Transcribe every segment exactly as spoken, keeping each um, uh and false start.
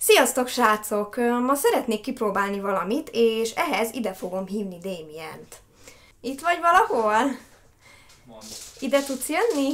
Sziasztok, srácok! Ma szeretnék kipróbálni valamit, és ehhez ide fogom hívni Damient. Itt vagy valahol? Mond. Ide tudsz jönni?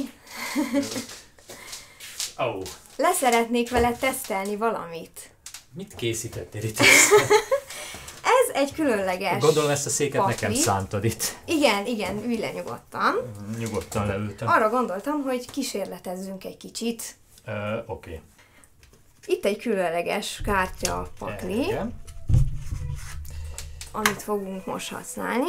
Oh. Leszeretnék vele tesztelni valamit. Mit készítettél itt? Ez egy különleges Gondolom ezt a széket pakli. Nekem szántad itt. Igen, igen, ülj le nyugodtan. Nyugodtan leültem. Arra gondoltam, hogy kísérletezzünk egy kicsit. Uh, Oké. Okay. Itt egy különleges kártya pakli, Igen. amit fogunk most használni.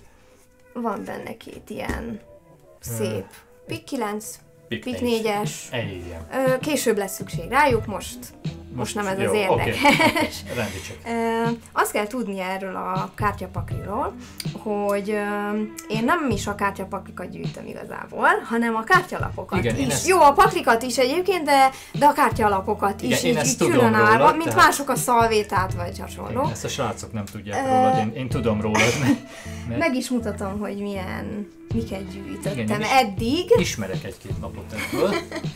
Van benne két ilyen szép pik kilenc, pik négyes. Igen. Később lesz szükség rájuk, most, most nem ez jó, az érdekes. Okay. Rendi csak. Azt kell tudni erről a kártyapakliról, hogy én nem is a kártyapaklikat gyűjtöm igazából, hanem a kártyalapokat igen, is. Ezt... Jó, a paklikat is egyébként, de, de a kártyalapokat is igen, így, így különállva, rólad, mint tehát... mások a szalvétát vagy hasonló. Igen, ezt a srácok nem tudják uh, rólad, én, én tudom rólad. Mert... Meg is mutatom, hogy milyen, miket gyűjtöttem igen, eddig. Ismerek egy-két lapot ebből.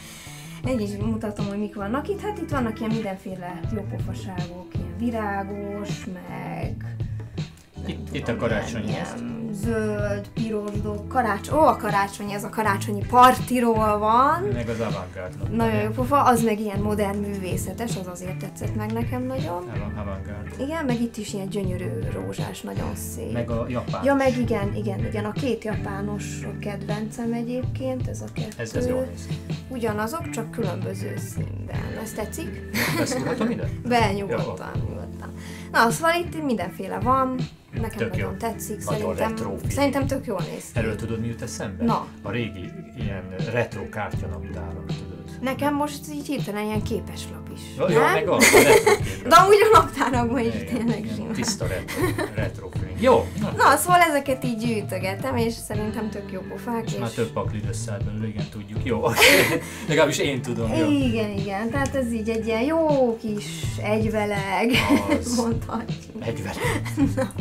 Meg is mutatom, hogy mik vannak itt. Hát itt vannak ilyen mindenféle jópofaságok, ilyen virágos, meg... Itt, itt a karácsony. Ilyen zöld, piros dolg, karácsony, ó, a karácsony, ez a karácsonyi partiról van. Meg az avantgárd. Nagyon jó pofa, az meg ilyen modern művészetes, az azért tetszett meg nekem nagyon. Avantgárd. Igen, meg itt is ilyen gyönyörű rózsás, nagyon szép. Meg a japán. Ja, meg igen, igen, igen, a két japános kedvencem egyébként, ez a kettő. Ez, ez jól néz. Ugyanazok, csak különböző színben. Ez tetszik? Beszúrhatom ide? Be, nyugodtan, nyugodtan. Na, szóval itt mindenféle van. Nekem tök nagyon jó. tetszik, Nagyon szerintem, szerintem tök jól néz ki. Erről tudod, mi jut eszembe? Na. A régi ilyen retro kártyanaptárak, tudod. Nekem most így hirtelen ilyen képeslap is. Jó, nem? jó, meg az, a retro képre. De amúgy a naptárakban is igen, tényleg igen, simán. tiszta retro, retro film. Jó. Na, Na, szóval ezeket így gyűjtögetem, és szerintem tök jó pofák. És... már több paklid összeállt belőle, igen, tudjuk. Jó, okay. Legalábbis én tudom, jó. Igen, igen, tehát ez így egy ilyen jó kis egyveleg, mondhatjuk. Egyveleg. Na.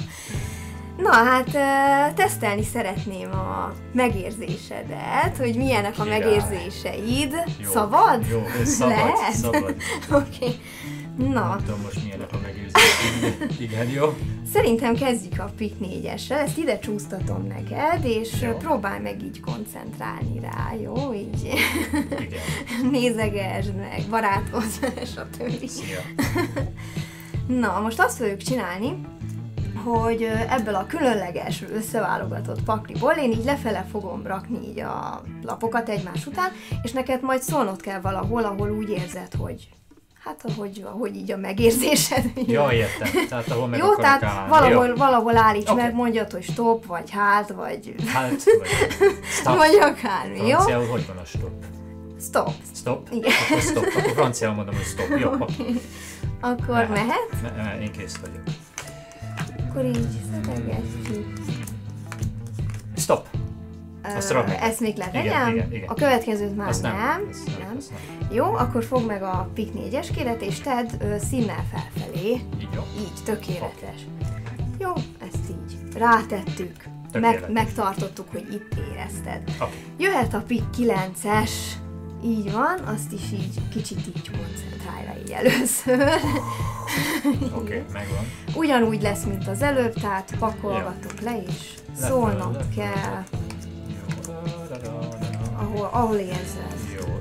Na hát tesztelni szeretném a megérzésedet, hogy milyenek a Király. megérzéseid. Jó. Szabad? Jó, szabad, Lehet? szabad. Oké. Okay. Na. Nem tudom most milyenek a megérzéseid. Igen, jó. Szerintem kezdjük a pik négyessel, ezt ide csúsztatom neked, és jó. próbálj meg így koncentrálni rá, jó? Így igen. nézegesd meg, barátkozz, stb. Szia. Na, most azt fogjuk csinálni, hogy ebből a különleges összeválogatott pakliból én így lefele fogom rakni így a lapokat egymás után, és neked majd szólnod kell valahol, ahol úgy érzed, hogy hát ahogy, ahogy így a megérzésed. Ja, értem. Tehát ahol meg jó, tehát állni. valahol, jó. valahol állíts okay. meg, mondjad, hogy stop, vagy hát, vagy... Hát, vagy stop. Vagy akármi, jó? Franciául hogy van a stop? Stop. Stop? Igen. Akkor stop. Akkor franciául mondom, hogy stop. Jó, okay. Akkor mehet? mehet? Me- én kész vagyok. Akkor így szedegetjük. Stop! Azt uh, ezt még letegyem? Igen, igen, igen. A következőt már azt nem. nem. nem. Azt nem. Azt nem. Jó, akkor fogd meg a pik négyeskéret és tedd ö, színnel felfelé. Így jó. Így, tökéletes. Okay. Jó, ezt így rátettük. Meg, megtartottuk, hogy itt érezted. Okay. Jöhet a pik kilences. Így van, azt is így kicsit így koncentrálj rá így először. Oké, okay, megvan. Ugyanúgy lesz, mint az előbb, tehát pakolgatok ja. le és szólnod le, kell. Le, jó. Ahol, ahol érzed. Jó.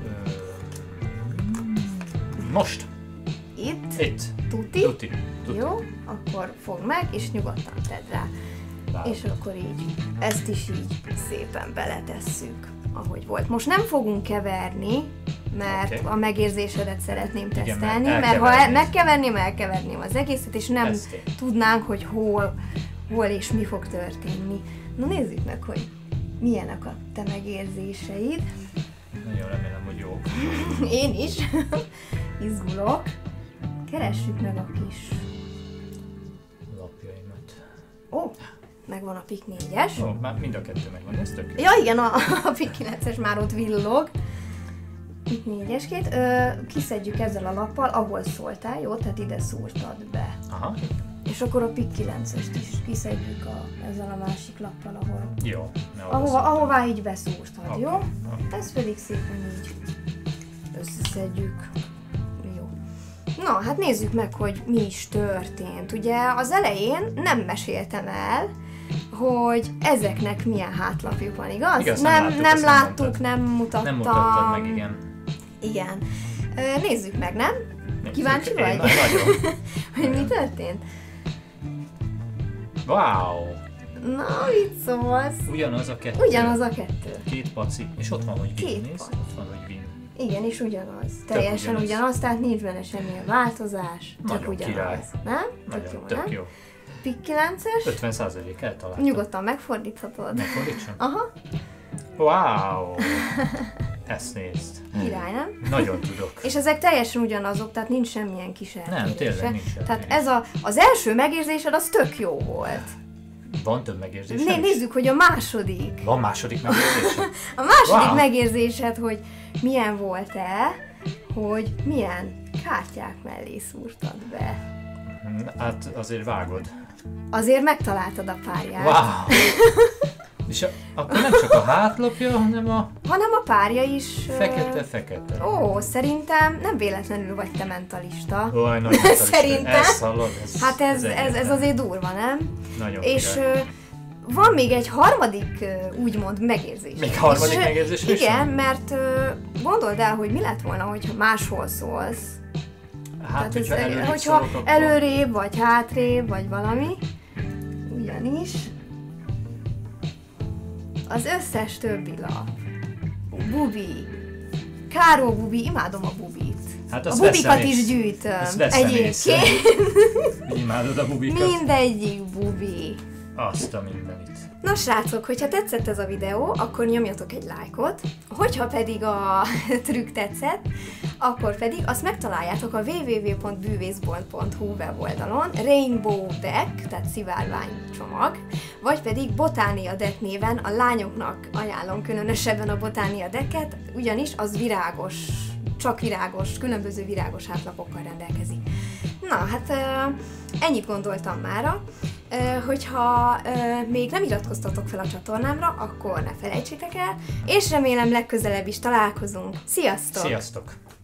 Most? Itt? Itt. Tuti? Tuti. Tuti. Jó, akkor fogd meg és nyugodtan tedd rá. Látom. És akkor így, ezt is így szépen beletesszük, ahogy volt. Most nem fogunk keverni, mert okay. a megérzésedet szeretném tesztelni, igen, mert ha el, megkeverném, elkeverném az egészet, és nem tudnánk, hogy hol, hol és mi fog történni. Na nézzük meg, hogy milyenek a te megérzéseid. Nagyon remélem, hogy jó. Én is. Izgulok. Keressük meg a kis lapjaimat. Ó, megvan a pik négyes. Ó, már mind a kettő megvan, ez tök jó. Ja igen, a, a pik kilences már ott villog. Pik négyeskét. Ö, kiszedjük ezzel a lappal, ahol szóltál, jó? Tehát ide szúrtad be. Aha. És akkor a pik kilencest is kiszedjük a, ezzel a másik lappal, ahol... Jó. Ahova, ahová így beszúrtad, okay. Jó? Okay. Ezt pedig szépen így összeszedjük. Jó. Na, hát nézzük meg, hogy mi is történt. Ugye az elején nem meséltem el, hogy ezeknek milyen hátlapjuk van, igaz? igaz nem, nem, nem láttuk, mondtad. nem mutattam. Nem mutattad meg, igen. Igen. Nézzük meg, nem? Nézzük. Kíváncsi Én vagy? Nagyon. Hogy mi történt? Wow! Na, mit szólsz? Ugyanaz a kettő. Ugyanaz a kettő. Két paci. És ott van, hogy Két Win, nézd. paci. Ott van, hogy Win. Igen, és ugyanaz. Teljesen ugyanaz. ugyanaz, tehát nincs benne semmilyen változás. Csak Nagyon ugyanaz. király. Nem? Tök Nagyon, jó, tök nem? jó. Pik kilences? ötven százalék eltaláltam. Nyugodtan megfordíthatod. Megfordítsam? Aha, Wow! Ezt nézd. király, nem? Nagyon tudok. És ezek teljesen ugyanazok, tehát nincs semmilyen kis eltérése. Nem, tényleg nincs Tehát eltérés. ez a, az első megérzésed az tök jó volt. Van több megérzés? Né, nézzük, hogy a második. Van második megérzés? A második Wow. megérzésed, hogy milyen volt-e, hogy milyen kártyák mellé szúrtad be. Hát azért vágod. Azért megtaláltad a párját. Wow! És a, akkor nem csak a hátlapja, hanem a Hanem a párja is... ö, fekete-fekete. Ó, szerintem nem véletlenül vagy te mentalista. Ó, nagyon mentalista. Szerintem. Ez hallod? Ez, Hát ez, ez, ez egyértelmű. azért durva, nem? Nagyon És király. ö, van még egy harmadik ö, úgymond megérzés. Még harmadik És, ö, megérzés is igen, van? mert ö, gondold el, hogy mi lett volna, hogyha máshol szólsz. Hát, hogyha ez- előrébb hogyha szólok, akkor... előrébb, vagy hátrébb, vagy valami. Ugyanis az összes többi lap. Bubi. Káró bubi, imádom a bubit. Hát A azt bubikat veszem is észre. gyűjtöm. Ezt veszem észre. Egyébként Imádod a bubikat? mindegyik bubi. Azt a mindenit. Na srácok, hogyha tetszett ez a videó, akkor nyomjatok egy lájkot, hogyha pedig a trükk tetszett, akkor pedig azt megtaláljátok a double-u double-u double-u pont bűvészbolt pont hu weboldalon, Rainbow Deck, tehát szivárványcsomag, vagy pedig Botánia Deck néven a lányoknak ajánlom különösebben a Botánia Decket, ugyanis az virágos, csak virágos, különböző virágos hátlapokkal rendelkezik. Na, hát ennyit gondoltam mára. Hogyha még nem iratkoztatok fel a csatornámra, akkor ne felejtsétek el, és remélem legközelebb is találkozunk. Sziasztok! Sziasztok!